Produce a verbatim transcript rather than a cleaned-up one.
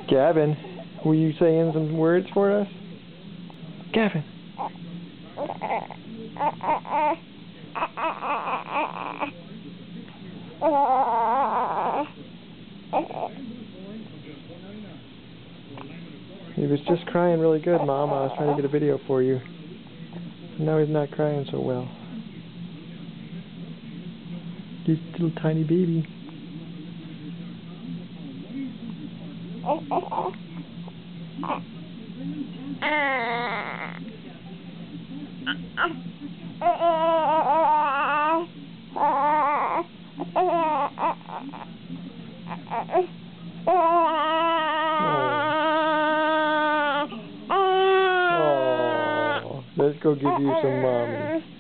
Gavin, were you saying some words for us? Gavin. He was just crying really good, Mom. I was trying to get a video for you. Now he's not crying so well. He's a little tiny baby. Oh, let's go give you some mommy.